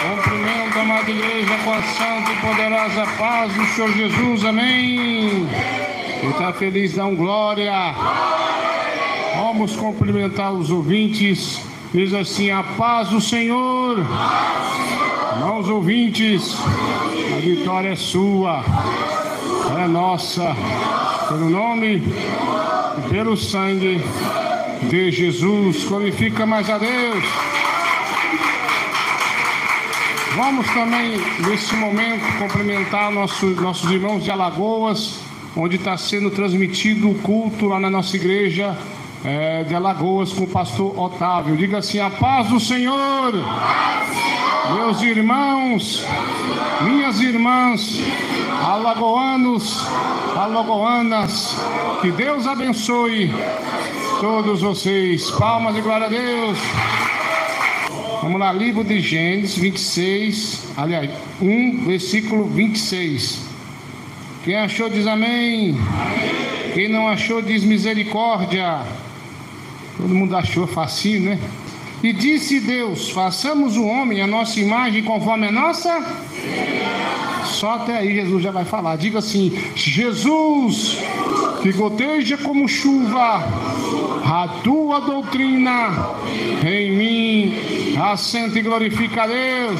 Cumprimento a amada igreja com a santa e poderosa paz do Senhor Jesus, amém. Quem está feliz, dá glória. Vamos cumprimentar os ouvintes. Diz assim: a paz do Senhor. Irmãos ouvintes, a vitória é sua, é nossa, pelo nome e pelo sangue de Jesus. Glorifica mais a Deus. Vamos também, nesse momento, cumprimentar nossos irmãos de Alagoas, onde está sendo transmitido o culto lá na nossa igreja de Alagoas com o pastor Otávio. Diga assim: a paz do Senhor. Meus irmãos, minhas irmãs, alagoanos, alagoanas, que Deus abençoe todos vocês. Palmas e glória a Deus. Vamos lá, livro de Gênesis 26, aliás, 1, versículo 26. Quem achou diz amém. Quem não achou diz misericórdia. Todo mundo achou facinho, né? E disse Deus: façamos o homem a nossa imagem conforme a nossa. Só até aí Jesus já vai falar. Diga assim: Jesus, que goteja como chuva a tua doutrina em mim, assenta e glorifica a Deus.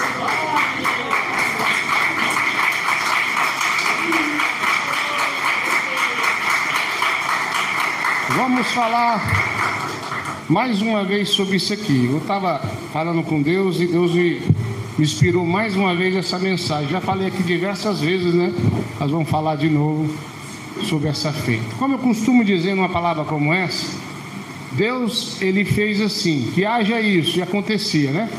Vamos falar mais uma vez sobre isso aqui. Eu estava falando com Deus e Deus me inspirou mais uma vez essa mensagem. Já falei aqui diversas vezes, né? Nós vamos falar de novo sobre essa fé. Como eu costumo dizer numa palavra como essa, Deus, ele fez assim, que haja isso, e acontecia, né?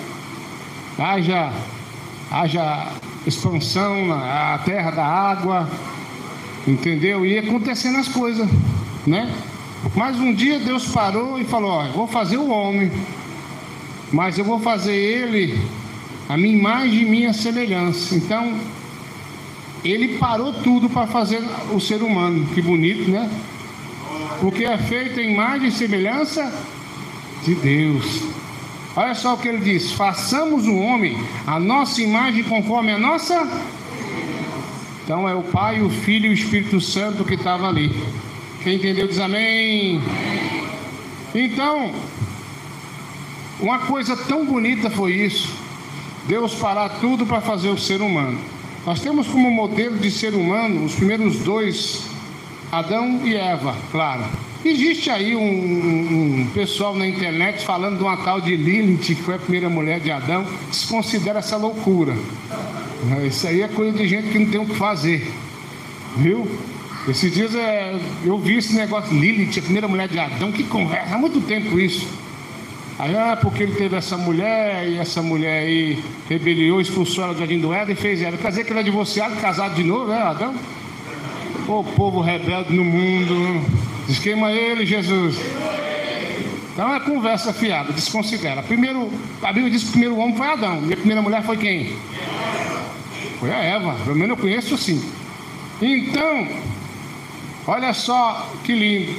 Haja expansão na terra da água, entendeu? E ia acontecendo as coisas, né? Mas um dia Deus parou e falou: ó, eu vou fazer o homem, mas eu vou fazer ele a minha imagem e minha semelhança. Então ele parou tudo para fazer o ser humano. Que bonito, né? Porque é feito em imagem e semelhança de Deus. Olha só o que ele diz: façamos o homem a nossa imagem conforme a nossa. Então é o Pai, o Filho e o Espírito Santo que estava ali. Quem entendeu diz amém. Então, uma coisa tão bonita foi isso, Deus parar tudo para fazer o ser humano. Nós temos como modelo de ser humano os primeiros dois, Adão e Eva, claro. Existe aí um pessoal na internet falando de uma tal de Lilith, que foi a primeira mulher de Adão, que se considera essa loucura. Isso aí é coisa de gente que não tem o que fazer, viu? Esses dias eu vi esse negócio, Lilith, a primeira mulher de Adão, que conversa, há muito tempo isso. Aí, porque ele teve essa mulher, e essa mulher aí rebeliou, expulsou ela do jardim do Éden e fez ela. Quer dizer que ele é divorciado, casado de novo, né, Adão? O povo rebelde no mundo, esquema ele, Jesus. Então é conversa fiada, desconsidera. Primeiro, a Bíblia diz que o primeiro homem foi Adão, e a primeira mulher foi quem? Foi a Eva, pelo menos eu conheço assim. Então, olha só que lindo.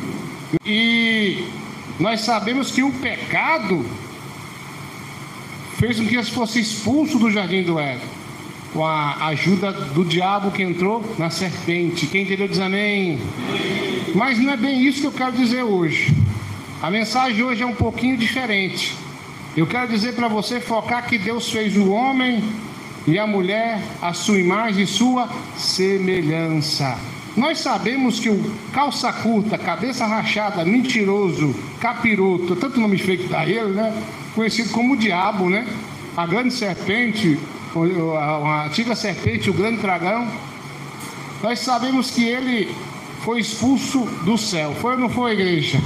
E nós sabemos que o pecado fez com que eles fossem expulsos do jardim do Éden, com a ajuda do diabo que entrou na serpente. Quem entendeu diz amém. Mas não é bem isso que eu quero dizer hoje. A mensagem hoje é um pouquinho diferente. Eu quero dizer para você focar que Deus fez o homem e a mulher a sua imagem e sua semelhança. Nós sabemos que o calça curta, cabeça rachada, mentiroso, capiroto, tanto nome feio que dá ele, né? Conhecido como o diabo, né? A grande serpente, a antiga serpente, o grande dragão. Nós sabemos que ele foi expulso do céu. Foi ou não foi, igreja?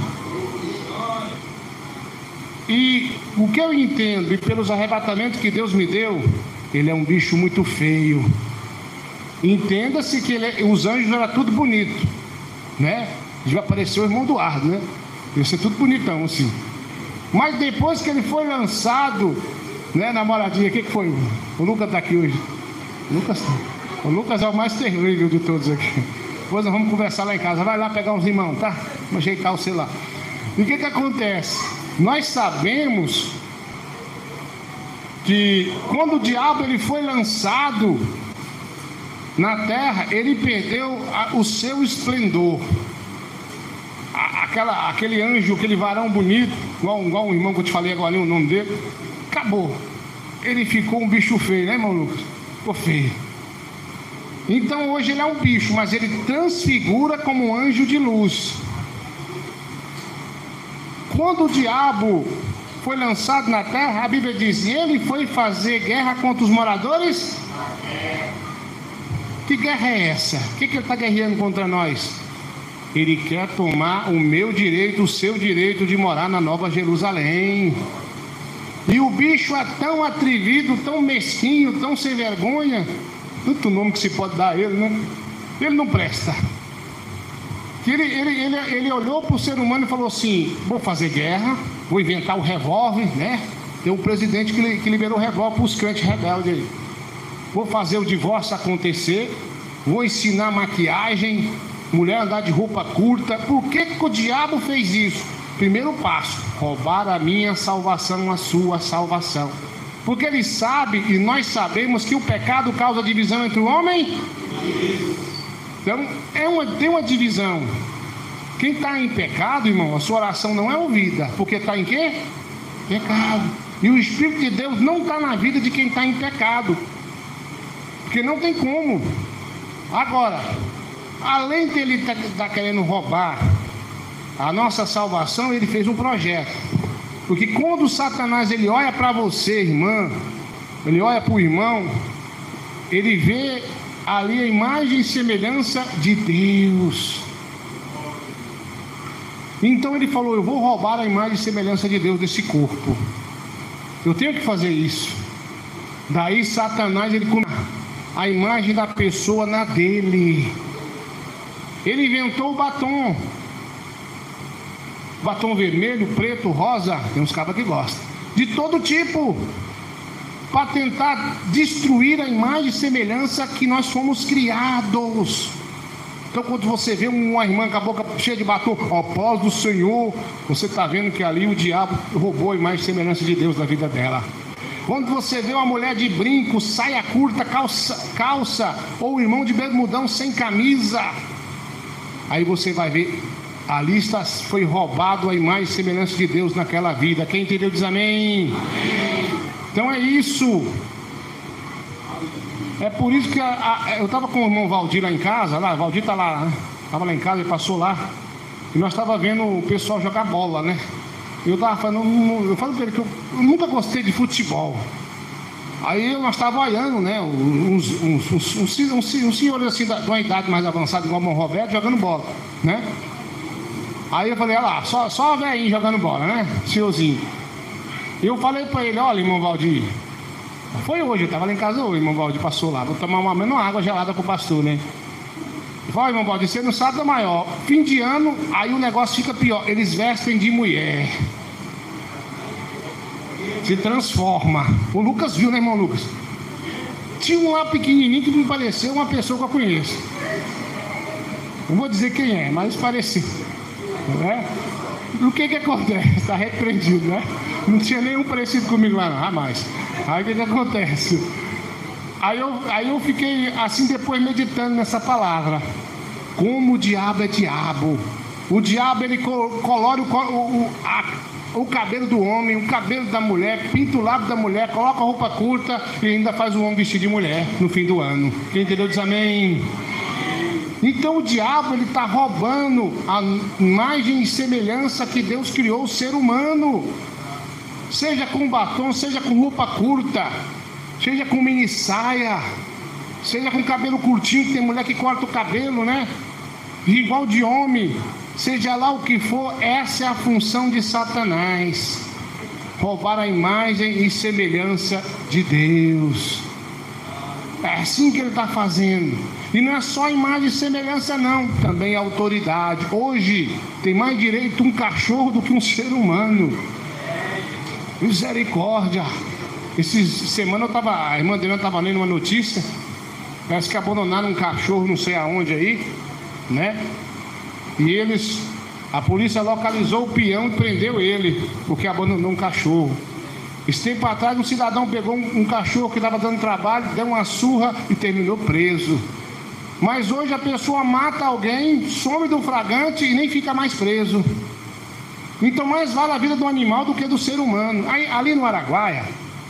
E o que eu entendo, e pelos arrebatamentos que Deus me deu, ele é um bicho muito feio. Entenda-se que os anjos eram tudo bonito, né? Já apareceu o irmão Eduardo, né? Ia ser tudo bonitão assim. Mas depois que ele foi lançado, né, na moradinha, o que foi? O Lucas está aqui hoje. O Lucas é o mais terrível de todos aqui. Depois nós vamos conversar lá em casa. Vai lá pegar uns limão, tá? Vamos ajeitar o celular. E o que acontece? Nós sabemos que quando o diabo ele foi lançado na terra, ele perdeu o seu esplendor. Aquele anjo, aquele varão bonito, igual um irmão que eu te falei agora, o nome dele, acabou. Ele ficou um bicho feio, né, irmão Lucas? Ficou feio. Então hoje ele é um bicho, mas ele transfigura como um anjo de luz. Quando o diabo foi lançado na terra, a Bíblia diz: ele foi fazer guerra contra os moradores. Que guerra é essa? O que ele está guerreando contra nós? Ele quer tomar o meu direito, o seu direito de morar na Nova Jerusalém. E o bicho é tão atrevido, tão mesquinho, tão sem vergonha. Tanto nome que se pode dar a ele, né? Ele não presta. Ele olhou para o ser humano e falou assim: vou fazer guerra, vou inventar o revólver, né? Tem um presidente que liberou o revólver para os crentes rebeldes aí. Vou fazer o divórcio acontecer, vou ensinar maquiagem, mulher andar de roupa curta. Por que o diabo fez isso? Primeiro passo: roubar a minha salvação, a sua salvação. Porque ele sabe, e nós sabemos, que o pecado causa divisão entre o homem. Então, tem uma divisão. Quem está em pecado, irmão, a sua oração não é ouvida. Porque está em quê? Pecado. E o Espírito de Deus não está na vida de quem está em pecado. Porque não tem como. Agora, além de ele estar querendo roubar a nossa salvação, ele fez um projeto. Porque quando Satanás ele olha para você, irmã, ele olha para o irmão, ele vê ali a imagem e semelhança de Deus. Então ele falou: eu vou roubar a imagem e semelhança de Deus desse corpo. Eu tenho que fazer isso. Daí Satanás ele come a imagem da pessoa na dele. Ele inventou o batom. Batom vermelho, preto, rosa. Tem uns cabras que gostam. De todo tipo. Para tentar destruir a imagem e semelhança que nós fomos criados. Então quando você vê uma irmã com a boca cheia de batom, ó, paz do Senhor, você está vendo que ali o diabo roubou a imagem e semelhança de Deus da vida dela. Quando você vê uma mulher de brinco, saia curta, calça, ou o irmão de bermudão sem camisa, aí você vai ver, ali foi roubado a imagem e semelhança de Deus naquela vida. Quem entendeu diz amém. Então é isso. É por isso que eu estava com o irmão Valdir lá em casa. O Valdir está lá, né? Estava lá em casa, ele passou lá. E nós estávamos vendo o pessoal jogar bola, né? E eu estava falando, eu falei para ele que eu nunca gostei de futebol. Aí nós estávamos olhando, né? Uns senhores assim, de uma idade mais avançada, igual o irmão Roberto, jogando bola, né? Aí eu falei: olha lá, só velhinho jogando bola, né? Senhorzinho. Eu falei para ele: olha, irmão Valdir, foi hoje, eu estava lá em casa hoje, irmão Valdir passou lá, vou tomar uma água gelada com o pastor, né? Eu falei: irmão Valdir, você não sabe da maior, fim de ano, aí o negócio fica pior, eles vestem de mulher, se transforma. O Lucas viu, né, irmão Lucas? Tinha um lá pequenininho que me pareceu uma pessoa que eu conheço. Não vou dizer quem é, mas pareceu, né? O que acontece? Está repreendido, né? Não tinha nenhum parecido comigo lá, não, jamais. Aí o que acontece? Aí eu fiquei assim depois meditando nessa palavra. Como o diabo é diabo. O diabo ele colore o cabelo do homem, o cabelo da mulher, pinta o lábio da mulher, coloca a roupa curta e ainda faz o homem vestir de mulher no fim do ano. Quem entendeu diz amém. Então o diabo ele está roubando a imagem e semelhança que Deus criou o ser humano. Seja com batom, seja com roupa curta, seja com mini saia, seja com cabelo curtinho, que tem mulher que corta o cabelo, né? Igual de homem, seja lá o que for, essa é a função de Satanás: roubar a imagem e semelhança de Deus. É assim que ele está fazendo. E não é só imagem e semelhança não, também autoridade. Hoje tem mais direito um cachorro do que um ser humano. Misericórdia. Essa semana a irmã Adriana estava lendo uma notícia, parece que abandonaram um cachorro não sei aonde aí, né? E a polícia localizou o peão e prendeu ele, porque abandonou um cachorro. Esse tempo atrás, um cidadão pegou um cachorro que estava dando trabalho, deu uma surra e terminou preso. Mas hoje a pessoa mata alguém, some do flagrante e nem fica mais preso. Então mais vale a vida do animal do que do ser humano. Aí, ali no Araguaia,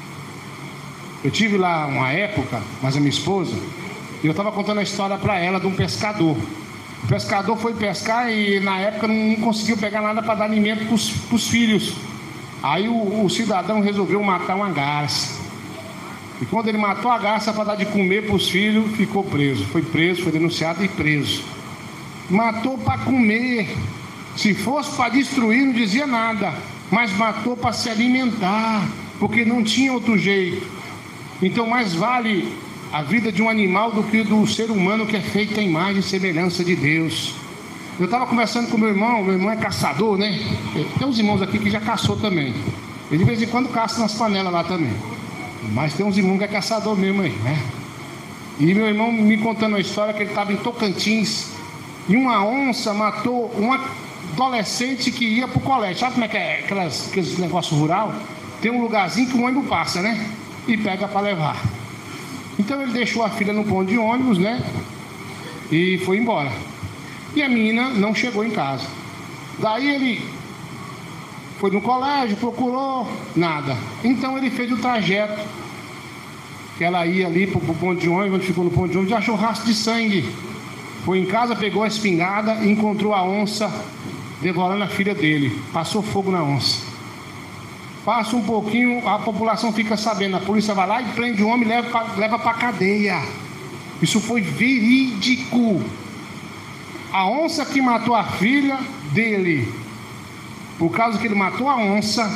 eu tive lá uma época, mas a minha esposa, e eu estava contando a história para ela de um pescador. O pescador foi pescar e na época não conseguiu pegar nada para dar alimento para os filhos. Aí o cidadão resolveu matar uma garça. E quando ele matou a garça para dar de comer para os filhos, ficou preso. Foi preso, foi denunciado e preso. Matou para comer. Se fosse para destruir, não dizia nada. Mas matou para se alimentar, porque não tinha outro jeito. Então mais vale a vida de um animal do que do ser humano, que é feito à imagem e semelhança de Deus. Eu estava conversando com meu irmão é caçador, né? Tem uns irmãos aqui que já caçou também. Ele de vez em quando caça nas panelas lá também. Mas tem uns irmãos que é caçador mesmo aí, né? E meu irmão me contando a história que ele estava em Tocantins e uma onça matou uma adolescente que ia para o colégio. Sabe como é que é aqueles negócios rural? Tem um lugarzinho que o ônibus passa, né? E pega para levar. Então ele deixou a filha no ponto de ônibus, né? E foi embora. E a menina não chegou em casa. Daí ele foi no colégio, procurou, nada. Então ele fez o trajeto que ela ia ali para o ponto de ônibus, onde ficou no ponto de ônibus, e achou rastro de sangue. Foi em casa, pegou a espingarda e encontrou a onça devorando a filha dele. Passou fogo na onça. Passa um pouquinho, a população fica sabendo. A polícia vai lá e prende o homem e leva para a cadeia. Isso foi verídico. A onça que matou a filha dele, por causa que ele matou a onça,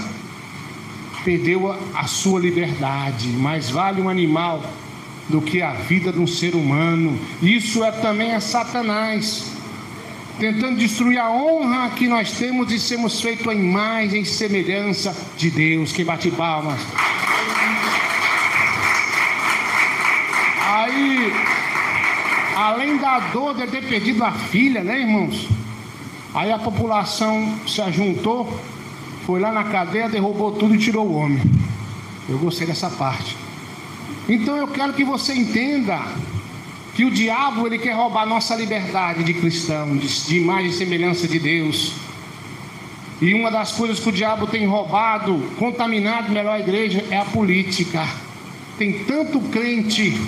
perdeu a sua liberdade. Mais vale um animal do que a vida de um ser humano. Isso também é Satanás, tentando destruir a honra que nós temos de sermos feitos à imagem e semelhança de Deus. Quem bate palmas? Aí, além da dor de ter perdido a filha, né, irmãos? Aí a população se ajuntou, foi lá na cadeia, derrubou tudo e tirou o homem. Eu gostei dessa parte. Então eu quero que você entenda que o diabo, ele quer roubar nossa liberdade de cristão, de imagem e semelhança de Deus. E uma das coisas que o diabo tem roubado, contaminado melhor a igreja, é a política. Tem tanto crente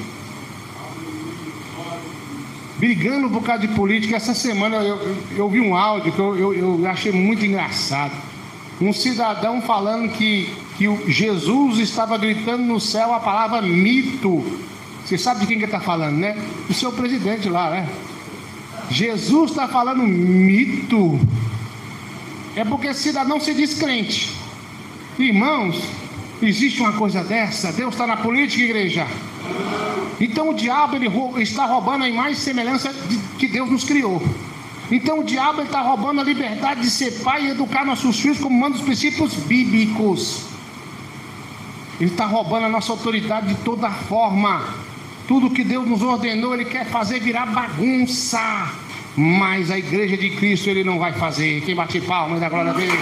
brigando por causa de política. Essa semana eu vi um áudio que eu achei muito engraçado. Um cidadão falando que o Jesus estava gritando no céu a palavra mito. Você sabe de quem que ele está falando, né? Do seu presidente lá, né? Jesus está falando mito. É porque esse cidadão se diz crente. Irmãos, existe uma coisa dessa? Deus está na política, igreja? Então o diabo, ele está roubando a imagem e semelhança que Deus nos criou. Então o diabo está roubando a liberdade de ser pai e educar nossos filhos como manda os princípios bíblicos. Ele está roubando a nossa autoridade de toda forma. Tudo que Deus nos ordenou, ele quer fazer virar bagunça. Mas a igreja de Cristo ele não vai fazer. Quem bate palmas, dá glória a Deus.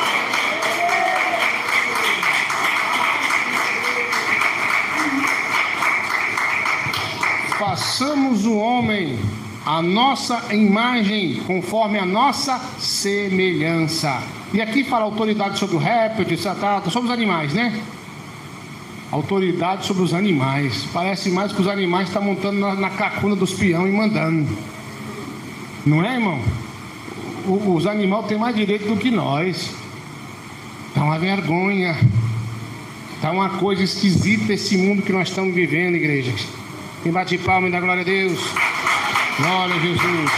Façamos o homem a nossa imagem, conforme a nossa semelhança. E aqui fala autoridade sobre o réptil, sobre os animais, né? Autoridade sobre os animais. Parece mais que os animais estão montando na cacuna dos peão e mandando. Não é, irmão? Os animais têm mais direito do que nós. Tá uma vergonha. Tá uma coisa esquisita esse mundo que nós estamos vivendo, igreja. Quem bate palma e dá glória a Deus. Glória a Jesus.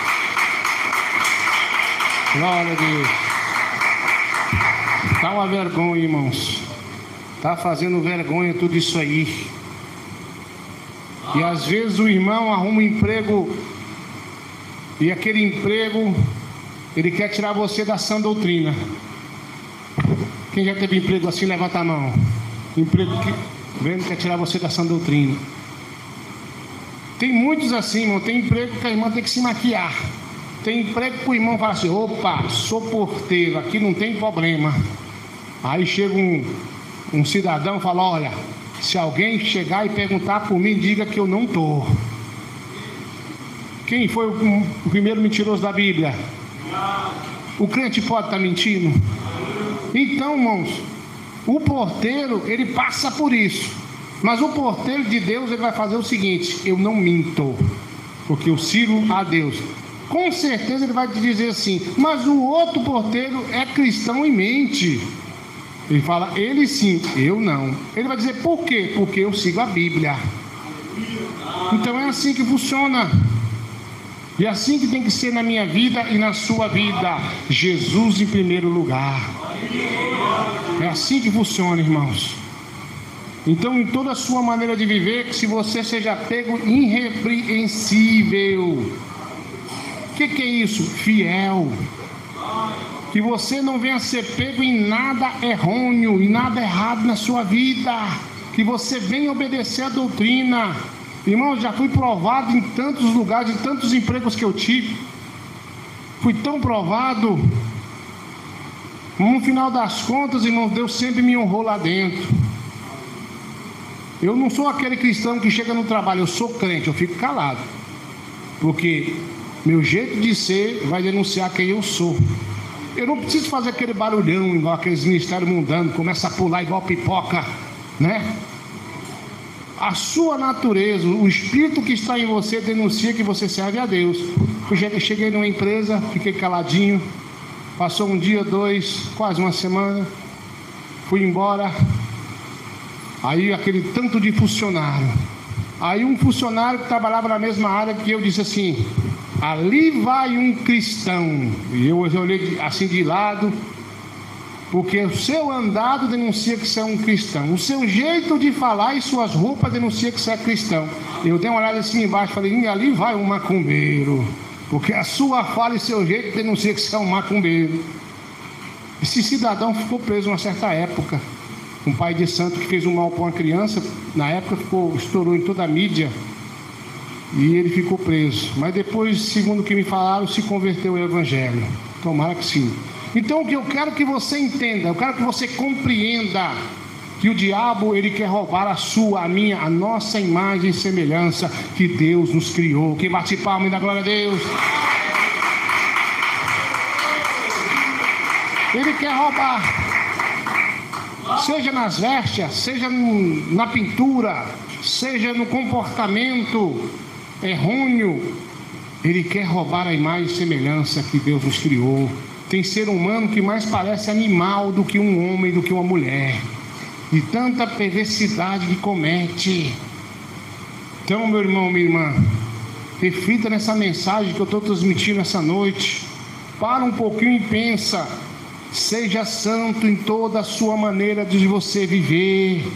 Glória a Deus. Tá uma vergonha, irmãos. Tá fazendo vergonha tudo isso aí. E às vezes o irmão arruma um emprego, e aquele emprego ele quer tirar você da sã doutrina. Quem já teve emprego assim, levanta a mão. Emprego que vendo quer tirar você da sã doutrina. Tem muitos assim, irmão. Tem emprego que a irmã tem que se maquiar. Tem emprego que o irmão fala assim: opa, sou porteiro, aqui não tem problema. Aí chega um cidadão fala: olha, se alguém chegar e perguntar por mim, diga que eu não estou. Quem foi o primeiro mentiroso da Bíblia? O crente pode estar mentindo? Então, irmãos, o porteiro, ele passa por isso. Mas o porteiro de Deus, ele vai fazer o seguinte: eu não minto, porque eu sigo a Deus. Com certeza ele vai te dizer assim: mas o outro porteiro é cristão e mente. Ele fala: ele sim, eu não. Ele vai dizer: por quê? Porque eu sigo a Bíblia. Então é assim que funciona. E é assim que tem que ser na minha vida e na sua vida. Jesus em primeiro lugar. É assim que funciona, irmãos. Então, em toda a sua maneira de viver, que se você seja pego irrepreensível. O que é isso? Fiel. Que você não venha ser pego em nada errôneo, em nada errado na sua vida. Que você venha obedecer a doutrina. Irmãos, já fui provado em tantos lugares, em tantos empregos que eu tive. Fui tão provado. No final das contas, irmãos, Deus sempre me honrou lá dentro. Eu não sou aquele cristão que chega no trabalho, eu sou crente, eu fico calado. Porque meu jeito de ser vai denunciar quem eu sou. Eu não preciso fazer aquele barulhão igual aqueles ministérios mundanos, começa a pular igual pipoca, né? A sua natureza, o espírito que está em você denuncia que você serve a Deus. Eu cheguei numa empresa, fiquei caladinho. Passou um dia, dois, quase uma semana. Fui embora. Aí aquele tanto de funcionário. Aí um funcionário que trabalhava na mesma área que eu disse assim: ali vai um cristão. E eu olhei assim de lado, porque o seu andado denuncia que você é um cristão. O seu jeito de falar e suas roupas denuncia que você é cristão. Eu dei uma olhada assim embaixo e falei: ali vai um macumbeiro. Porque a sua fala e seu jeito denuncia que você é um macumbeiro. Esse cidadão ficou preso uma certa época. Um pai de santo que fez um mal para uma criança, na época estourou em toda a mídia. E ele ficou preso. Mas depois, segundo o que me falaram, se converteu ao Evangelho. Tomara que sim. Então o que eu quero que você entenda, eu quero que você compreenda que o diabo, ele quer roubar a sua, a minha, a nossa imagem e semelhança que Deus nos criou. Quem bate palma e dá glória a Deus. Ele quer roubar. Seja nas vestes, seja na pintura, seja no comportamento errôneo. Ele quer roubar a imagem e semelhança que Deus nos criou. Tem ser humano que mais parece animal do que um homem, do que uma mulher. De tanta perversidade que comete. Então, meu irmão, minha irmã, reflita nessa mensagem que eu estou transmitindo essa noite. Para um pouquinho e pensa. Seja santo em toda a sua maneira de você viver.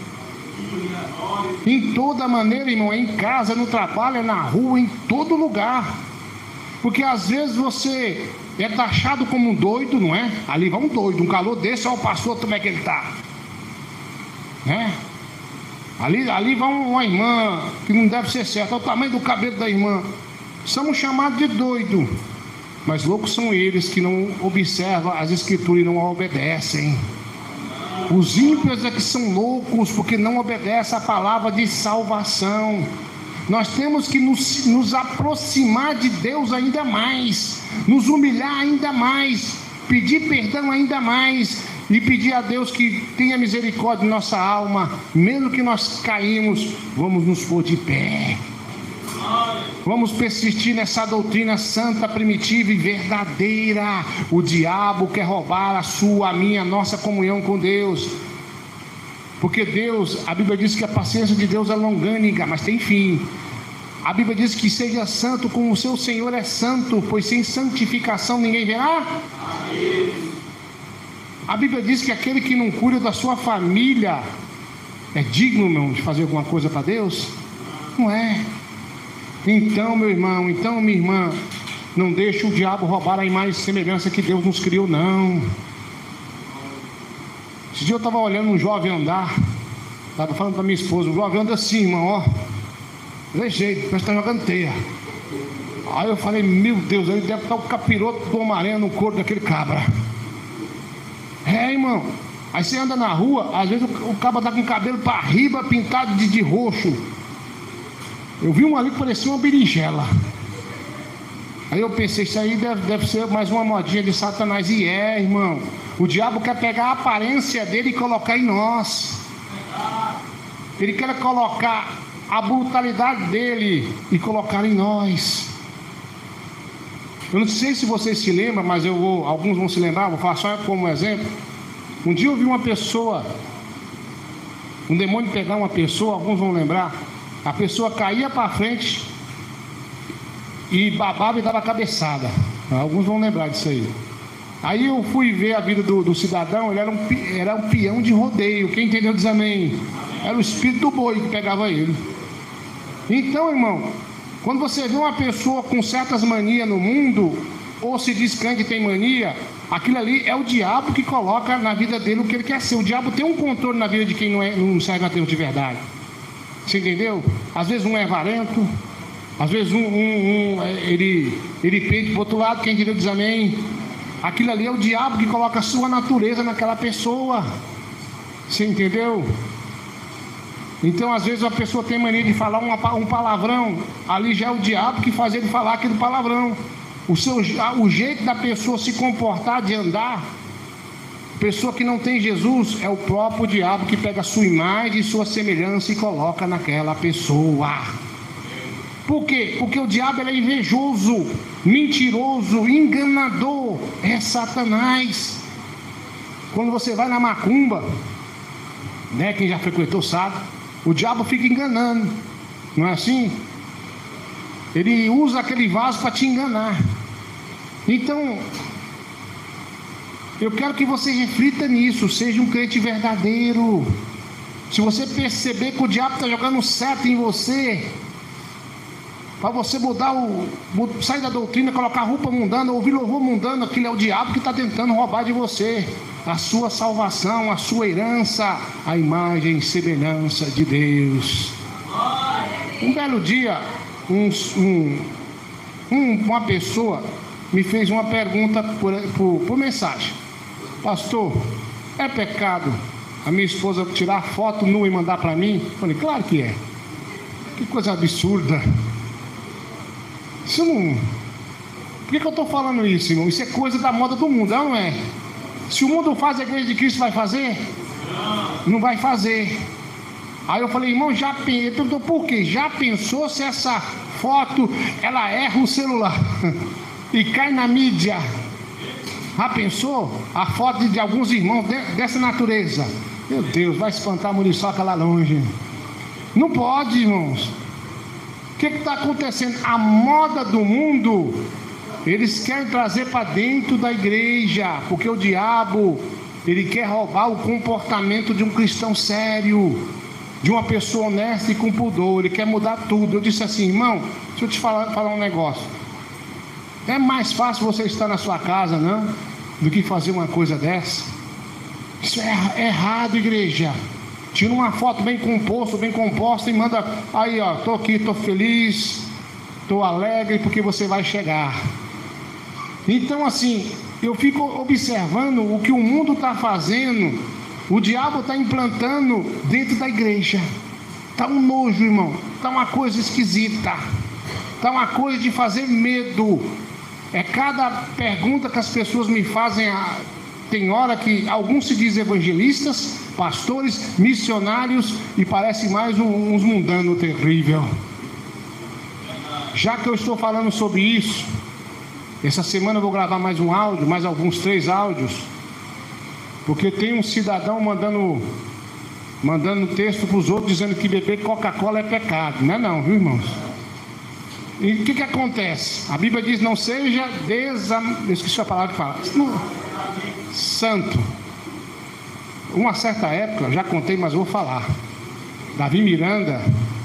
Em toda maneira, irmão, é em casa, no trabalho, é na rua, em todo lugar. Porque às vezes você é taxado como um doido, não é? Ali vai um doido, um calor desse, olha o pastor como é que ele está, né? Ali vai uma irmã que não deve ser certa, olha o tamanho do cabelo da irmã. Somos chamados de doido. Mas loucos são eles que não observam as escrituras e não a obedecem. Os ímpios é que são loucos porque não obedecem a palavra de salvação. Nós temos que nos aproximar de Deus ainda mais, nos humilhar ainda mais, pedir perdão ainda mais e pedir a Deus que tenha misericórdia de nossa alma. Mesmo que nós caímos, vamos nos pôr de pé. Vamos persistir nessa doutrina santa, primitiva e verdadeira. O diabo quer roubar a sua, a minha, a nossa comunhão com Deus. Porque Deus, a Bíblia diz que a paciência de Deus é longânima, mas tem fim. A Bíblia diz que seja santo como o seu Senhor é santo, pois sem santificação ninguém verá. A Bíblia diz que aquele que não cuida da sua família é digno, irmão, de fazer alguma coisa para Deus? Não é. Então, meu irmão, então, minha irmã, não deixe o diabo roubar a imagem e semelhança que Deus nos criou, não. Esse dia eu estava olhando um jovem andar, estava falando para minha esposa, o jovem anda assim, irmão, ó, de jeito, parece que está jogando teia. Aí eu falei: meu Deus, ele deve estar o capiroto do Homem-Aranha no corpo daquele cabra. É, irmão, Aí você anda na rua, às vezes o cara tá com o cabelo para riba, pintado de roxo. Eu vi um ali que parecia uma berinjela. Aí eu pensei, isso aí deve ser mais uma modinha de Satanás. E irmão, o diabo quer pegar a aparência dele e colocar em nós. Ele quer colocar a brutalidade dele e colocar em nós. Eu não sei se vocês se lembram, mas alguns vão se lembrar, vou falar só como exemplo. Um dia eu vi uma pessoa, um demônio pegar uma pessoa, alguns vão lembrar. A pessoa caía para frente e babava e dava cabeçada. Alguns vão lembrar disso aí. Aí eu fui ver a vida do cidadão. Ele era um peão de rodeio. Quem entendeu diz amém. Era o espírito do boi que pegava ele. Então, irmão, quando você vê uma pessoa com certas manias no mundo, ou se diz que tem mania, aquilo ali é o diabo que coloca na vida dele o que ele quer ser. O diabo tem um controle na vida de quem não serve a Deus de verdade. Você entendeu? Às vezes um é avarento, às vezes ele pende para o outro lado. Quem entendeu diz amém. Aquilo ali é o diabo que coloca a sua natureza naquela pessoa. Você entendeu? Então às vezes a pessoa tem mania de falar um palavrão. Ali já é o diabo que faz ele falar aquele palavrão. O jeito da pessoa se comportar, de andar, pessoa que não tem Jesus, é o próprio diabo que pega a sua imagem e sua semelhança e coloca naquela pessoa. Por quê? Porque o diabo é invejoso, mentiroso, enganador. É Satanás. Quando você vai na macumba, né, quem já frequentou sabe, o diabo fica enganando. Não é assim? Ele usa aquele vaso para te enganar. Então, eu quero que você reflita nisso. Seja um crente verdadeiro. Se você perceber que o diabo está jogando certo em você, para você sair da doutrina, colocar roupa mundana, ouvir louvor mundano, aquilo é o diabo que está tentando roubar de você a sua salvação, a sua herança, a imagem e semelhança de Deus. Um belo dia, uma pessoa me fez uma pergunta por mensagem: pastor, é pecado a minha esposa tirar foto nua e mandar para mim? Eu falei, claro que é. Que coisa absurda. Isso não... Por que eu estou falando isso, irmão? Isso é coisa da moda do mundo, não é? Se o mundo faz, a igreja de Cristo vai fazer? Não vai fazer. Aí eu falei, irmão, ele perguntou por quê? Já pensou se essa foto, ela erra o celular e cai na mídia? Já pensou? A foto de alguns irmãos dessa natureza? Meu Deus, vai espantar a muriçoca lá longe. Não pode, irmãos. O que está acontecendo? A moda do mundo, eles querem trazer para dentro da igreja, porque o diabo, ele quer roubar o comportamento de um cristão sério, de uma pessoa honesta e com pudor. Ele quer mudar tudo. Eu disse assim, irmão, deixa eu te falar um negócio. É mais fácil você estar na sua casa, não, do que fazer uma coisa dessa. Isso é errado, igreja. Tira uma foto bem composta e manda aí, ó, tô aqui, tô feliz, tô alegre porque você vai chegar. Então assim, eu fico observando o que o mundo está fazendo. O diabo está implantando dentro da igreja. Está um nojo, irmão. Está uma coisa esquisita. Está uma coisa de fazer medo. É cada pergunta que as pessoas me fazem. Tem hora que alguns se dizem evangelistas, pastores, missionários, e parece mais uns mundanos terrível. Já que eu estou falando sobre isso, essa semana eu vou gravar mais um áudio, mais alguns 3 áudios, porque tem um cidadão mandando texto para os outros dizendo que beber Coca-Cola é pecado. Não é não, viu, irmãos? E o que acontece? A Bíblia diz, não seja eu esqueci a palavra que fala. Santo. Uma certa época, já contei, mas vou falar. Davi Miranda,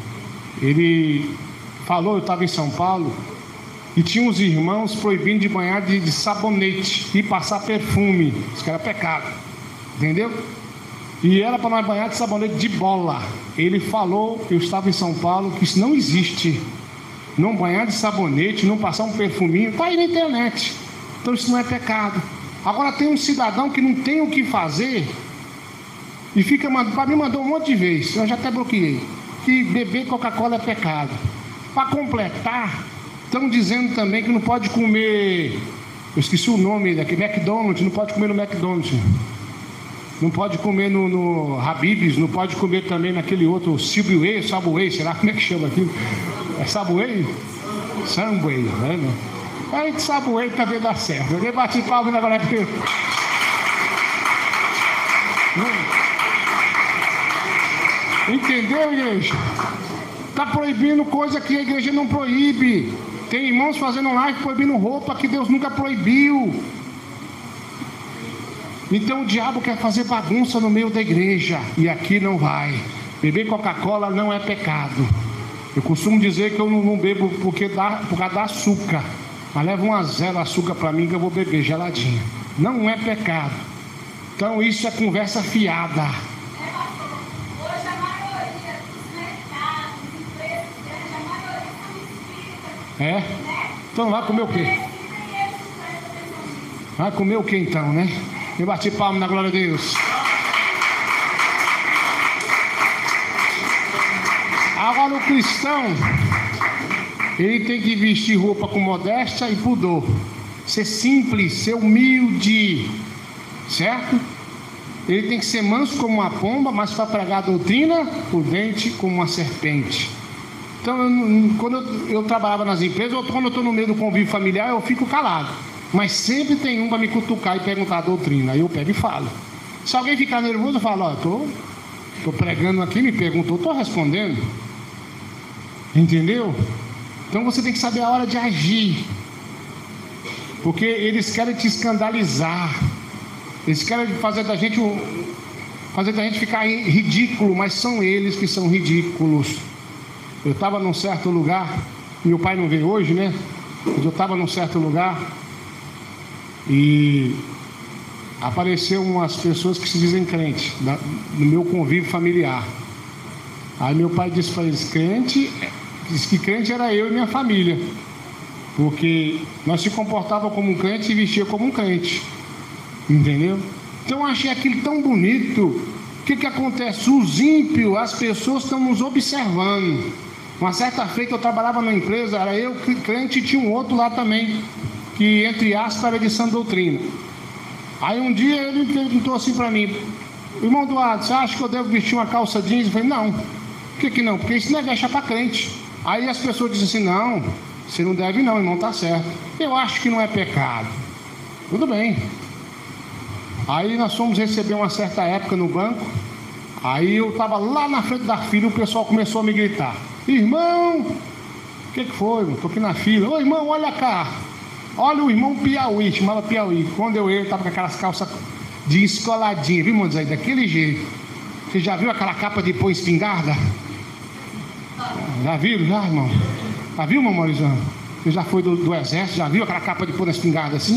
ele falou, eu estava em São Paulo, e tinha uns irmãos proibindo de banhar de sabonete e passar perfume. Isso que era pecado. Entendeu? E era para nós banhar de sabonete de bola. Ele falou, eu estava em São Paulo, que isso não existe. Não banhar de sabonete, não passar um perfuminho. Está aí na internet. Então isso não é pecado. Agora tem um cidadão que não tem o que fazer E fica, para mim mandou um monte de vezes, eu já até bloqueei, que beber Coca-Cola é pecado. Para completar, estão dizendo também que não pode comer, eu esqueci o nome daqui, McDonald's, não pode comer no McDonald's. Não pode comer no Habib's, não pode comer também naquele outro Subway, será como é que chama aquilo? É Subway? Subway, né? Aí de Subway também dá certo. Eu bati palma agora porque... Entendeu, igreja? Está proibindo coisa que a igreja não proíbe. Tem irmãos fazendo live proibindo roupa que Deus nunca proibiu. Então o diabo quer fazer bagunça no meio da igreja, e aqui não vai. Beber Coca-Cola não é pecado. Eu costumo dizer que eu não bebo por causa da açúcar, mas leva 1-0 açúcar para mim que eu vou beber geladinho. Não é pecado. Então isso é conversa fiada. Hoje a maioria dos mercados, empresas grandes, a maioria são espíritas. Então vai comer o quê? Vai comer o quê então, né? Eu bati palma na glória de Deus. Agora o cristão, ele tem que vestir roupa com modéstia e pudor, ser simples, ser humilde, certo? Ele tem que ser manso como uma pomba, mas para pregar a doutrina, prudente como uma serpente. Então, quando eu trabalhava nas empresas, ou quando eu estou no meio do convívio familiar, eu fico calado. Mas sempre tem um para me cutucar e perguntar a doutrina. Aí eu pego e falo. Se alguém ficar nervoso, eu falo, estou pregando aqui, me perguntou, estou respondendo. Entendeu? Então você tem que saber a hora de agir. Porque eles querem te escandalizar. Eles querem fazer da gente ficar ridículo, mas são eles que são ridículos. Eu estava num certo lugar, meu pai não veio hoje, né? Mas eu estava num certo lugar e apareceu umas pessoas que se dizem crentes, no meu convívio familiar. Aí meu pai disse para eles, disse que crente era eu e minha família, porque nós se comportávamos como um crente e vestia como um crente, entendeu? Então eu achei aquilo tão bonito. O que acontece? Os ímpios, as pessoas estão nos observando. Uma certa feita eu trabalhava na empresa, era eu crente e tinha um outro lá também, que entre aspas era de sã doutrina. Aí um dia ele perguntou assim para mim, irmão Eduardo, você acha que eu devo vestir uma calça jeans? Eu falei, não. Por que não? Porque isso não é veste para crente. Aí as pessoas dizem assim, não, você não deve não, irmão, tá certo. Eu acho que não é pecado. Tudo bem. Aí nós fomos receber uma certa época no banco. Aí eu estava lá na frente da fila e o pessoal começou a me gritar, irmão, o que foi, irmão? Estou aqui na fila. Ô irmão, olha cá. Olha o irmão Piauí, chamava Piauí. Quando eu estava com aquelas calças de escoladinha, viu, irmão? Daquele jeito. Você já viu aquela capa de pôr espingarda? Já viram, já, irmão? Já viu, irmão Maurizão? Você já foi do exército, já viu aquela capa de pôr espingarda assim?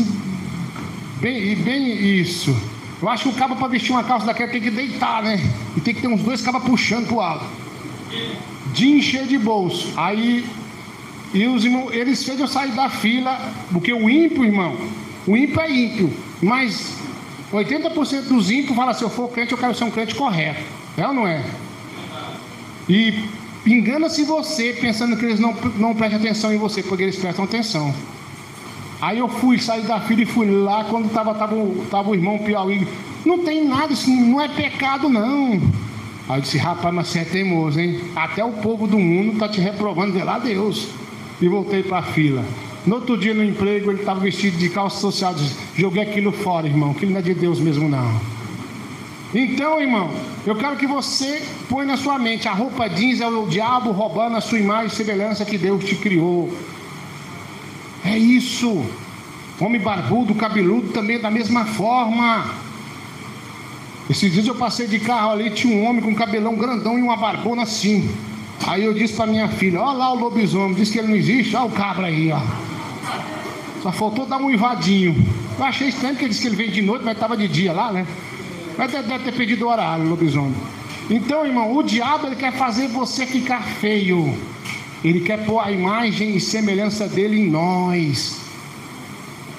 Bem isso. Eu acho que o cabo para vestir uma calça daquela tem que deitar, né? E tem que ter uns 2 cabos puxando pro alto. De encher de bolso. Aí, e os irmãos, eles fez eu sair da fila, porque o ímpio, irmão, o ímpio é ímpio, mas 80% dos ímpios falam, se eu for crente, eu quero ser um crente correto. É ou não é? E engana-se você, pensando que eles não prestam atenção em você, porque eles prestam atenção. Aí eu saí da fila e fui lá, quando tava o irmão Piauí, não tem nada, isso não é pecado não. Aí eu disse, rapaz, mas você é teimoso, hein? Até o povo do mundo está te reprovando, vê lá Deus. E voltei para a fila. No outro dia no emprego, ele estava vestido de calça social, disse, joguei aquilo fora, irmão, aquilo não é de Deus mesmo não. Então, irmão, eu quero que você põe na sua mente, a roupa jeans é o diabo roubando a sua imagem e semelhança que Deus te criou. É isso. Homem barbudo, cabeludo também da mesma forma. Esses dias eu passei de carro ali, tinha um homem com um cabelão grandão e uma barbona assim. Aí eu disse para minha filha, olha lá o lobisomem, disse que ele não existe, olha o cabra aí, ó. Só faltou dar um uivadinho. Eu achei estranho porque ele disse que ele veio de noite, mas estava de dia lá, né? Mas deve ter pedido o horário, o lobisomem. Então, irmão, o diabo ele quer fazer você ficar feio. Ele quer pôr a imagem e semelhança dele em nós.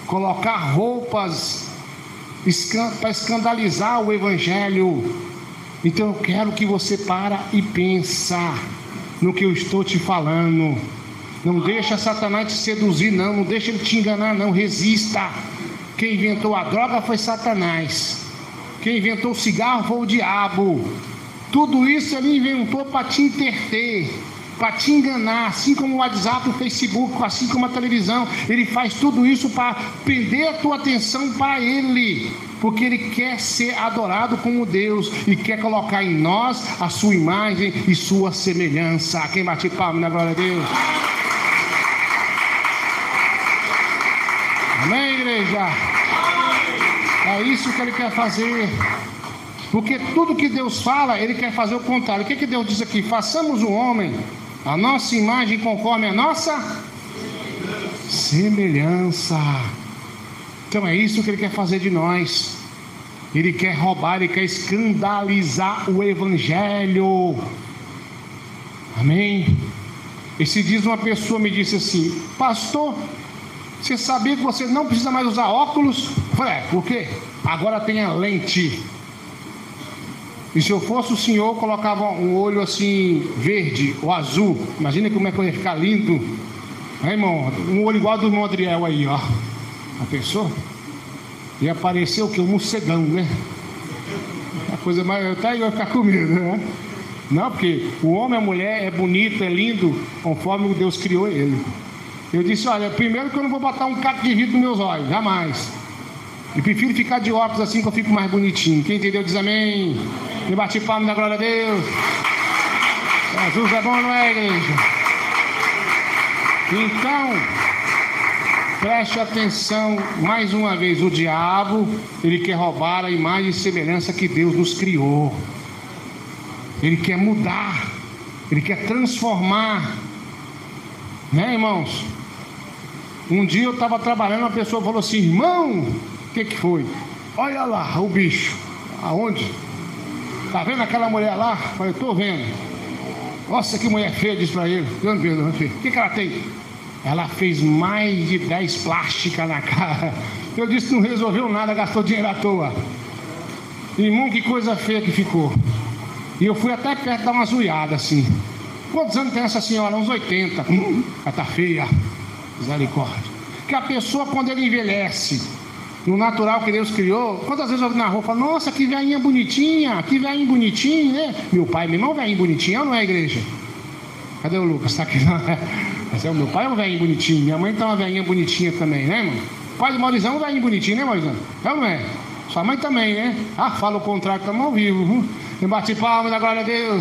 Colocar roupas para escandalizar o evangelho. Então eu quero que você para e pensa no que eu estou te falando. Não deixa Satanás te seduzir, não. Não deixa ele te enganar, não. Resista. Quem inventou a droga foi Satanás. Quem inventou o cigarro foi o diabo. Tudo isso ele inventou para te entreter, para te enganar, assim como o WhatsApp, o Facebook, assim como a televisão. Ele faz tudo isso para prender a tua atenção para ele, porque ele quer ser adorado como Deus e quer colocar em nós a sua imagem e sua semelhança. Quem bate palma na glória a Deus? Amém, igreja? É isso que ele quer fazer. Porque tudo que Deus fala, ele quer fazer o contrário. O que Deus diz aqui? Façamos o homem a nossa imagem conforme a nossa semelhança. Então é isso que ele quer fazer de nós. Ele quer roubar, ele quer escandalizar o evangelho. Amém? Esses dias uma pessoa me disse assim: pastor, você sabia que você não precisa mais usar óculos? Eu falei, por quê? Agora tem a lente. E se eu fosse o senhor, colocava um olho assim, verde ou azul. Imagina como é que eu ia ficar lindo. Aí, irmão, um olho igual do irmão Adriel aí, ó. A pessoa ia aparecer o que? Um morcegão, né? A coisa mais... Até eu ia ficar com medo, né? Não, porque o homem e a mulher é bonito, é lindo, conforme Deus criou ele. Eu disse, olha, primeiro que eu não vou botar um caco de vidro nos meus olhos, jamais. Eu prefiro ficar de óculos assim que eu fico mais bonitinho. Quem entendeu diz amém. Me bate palma na glória a Deus. Jesus é bom, não é, igreja? Então, preste atenção mais uma vez. O diabo, ele quer roubar a imagem e semelhança que Deus nos criou. Ele quer mudar, ele quer transformar, né, irmãos? Um dia eu estava trabalhando, uma pessoa falou assim: irmão, o que foi? Olha lá o bicho. Aonde? Tá vendo aquela mulher lá? Eu falei, tô vendo. Nossa, que mulher feia, disse para ele. Eu não vejo, não, feia. O que ela tem? Ela fez mais de 10 plásticas na cara. Eu disse, não resolveu nada, gastou dinheiro à toa. Irmão, que coisa feia que ficou. E eu fui até perto de dar uma zoiada assim. Quantos anos tem essa senhora? Uns 80. Ela tá feia. Misericórdia. Que a pessoa, quando ele envelhece, no natural que Deus criou, quantas vezes eu vi na rua, falo, nossa, que velhinha bonitinha, que velhinho bonitinho, né? Meu pai e meu irmão, velhinho bonitinho, não é, igreja? Cadê o Lucas? Tá aqui, não. Mas é o meu pai é um velhinho bonitinho, minha mãe tá uma velhinha bonitinha também, né, irmão? O pai de Maurizão é um velhinho bonitinho, né, Maurizão? É ou não é? Sua mãe também, né? Ah, fala o contrário, estamos ao vivo. Eu bati palmas, da glória a Deus.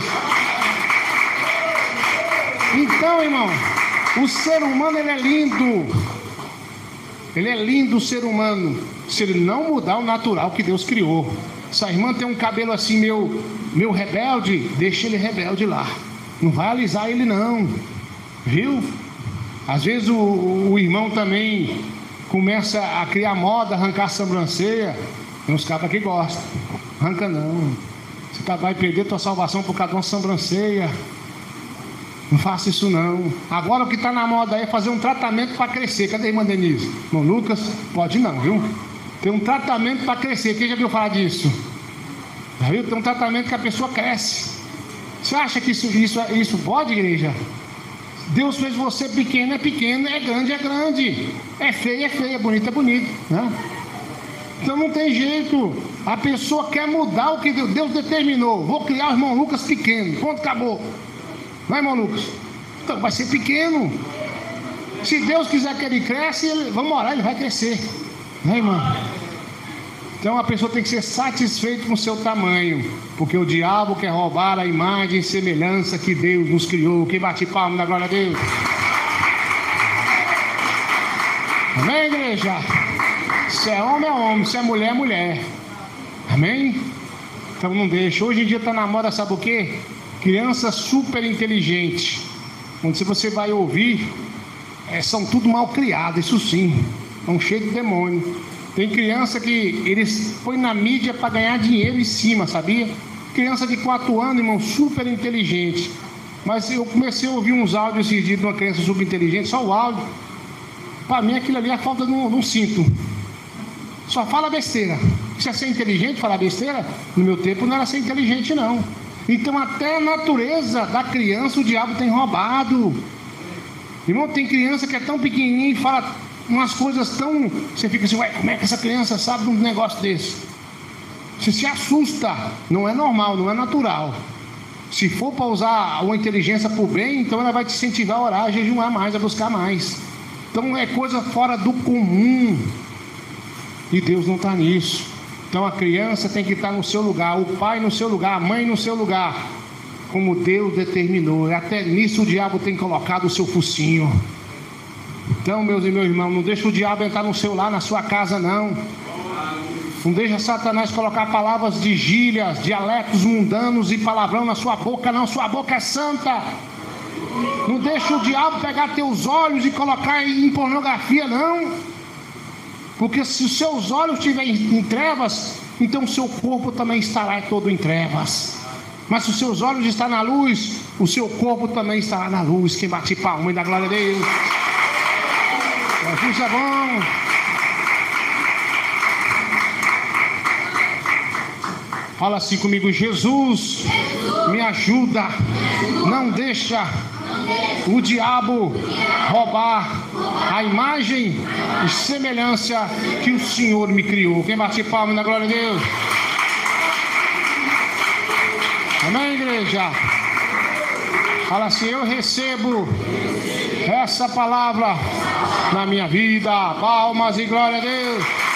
Então, irmão, o ser humano, ele é lindo. Ele é lindo, o ser humano. Se ele não mudar o natural que Deus criou. Se a irmã tem um cabelo assim meu rebelde, deixa ele rebelde lá. Não vai alisar ele não. Viu? Às vezes o irmão também começa a criar moda, arrancar a sobrancelha. Tem uns cabras que gostam. Arranca não. Você vai perder tua salvação por causa de uma sobrancelha. Não faça isso não. Agora o que está na moda aí é fazer um tratamento para crescer. Cadê a irmã Denise? Irmão Lucas? Pode não, viu? Tem um tratamento para crescer. Quem já viu falar disso? Já viu? Tem um tratamento que a pessoa cresce. Você acha que isso pode, igreja? Deus fez você pequeno, é pequeno, é grande, é grande. É feio, é feio, é bonito, é bonito, né? Então não tem jeito. A pessoa quer mudar o que Deus determinou. Vou criar o irmão Lucas pequeno. Ponto, acabou. Não é, irmão Lucas? Então vai ser pequeno. Se Deus quiser que ele cresça, vamos orar, ele vai crescer. Não é, irmão? Então a pessoa tem que ser satisfeita com o seu tamanho. Porque o diabo quer roubar a imagem e semelhança que Deus nos criou. Quem bate palma na glória a Deus? Amém, igreja? Se é homem, é homem. Se é mulher, é mulher. Amém? Então não deixa. Hoje em dia está na moda, sabe o quê? Criança super inteligente. Onde se você vai ouvir, são tudo mal criadas, isso sim. Estão cheios de demônio. Tem criança que eles põem na mídia para ganhar dinheiro em cima, sabia? Criança de 4 anos, irmão, super inteligente. Mas eu comecei a ouvir uns áudios esses dias de uma criança super inteligente, só o áudio. Para mim aquilo ali é a falta de um cinto. Só fala besteira. Isso é ser inteligente, falar besteira? No meu tempo não era ser inteligente, não. Então até a natureza da criança o diabo tem roubado. Irmão, tem criança que é tão pequenininha e fala umas coisas tão... Você fica assim, ué, como é que essa criança sabe de um negócio desse? Você se assusta. Não é normal, não é natural. Se for para usar uma inteligência para o bem, então ela vai te incentivar a orar, a jejuar mais, a buscar mais. Então é coisa fora do comum. E Deus não está nisso. Então a criança tem que estar no seu lugar, o pai no seu lugar, a mãe no seu lugar, como Deus determinou. E até nisso o diabo tem colocado o seu focinho. Então, meus e meus irmãos, não deixa o diabo entrar no seu lar, na sua casa, não. Não deixa Satanás colocar palavras de gírias, dialetos mundanos e palavrão na sua boca, não. Sua boca é santa. Não deixa o diabo pegar teus olhos e colocar em pornografia, não. Porque se os seus olhos estiverem em trevas, então o seu corpo também estará todo em trevas. Mas se os seus olhos estão na luz, o seu corpo também estará na luz. Quem bate palma e dá glória a Deus. Jesus é bom. Fala assim comigo: Jesus, me ajuda. Não deixa o diabo roubar a imagem e semelhança que o Senhor me criou. Quem bate palma na glória a Deus? Amém, igreja? Fala assim: eu recebo essa palavra na minha vida. Palmas e glória a Deus.